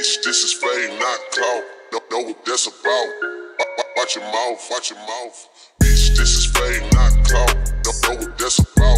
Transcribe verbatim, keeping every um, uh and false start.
Bitch, this is fame, not clout. Know, know what that's about. Wa- wa- Watch your mouth, watch your mouth. Bitch, this is fame, not clout. Know, know what that's about.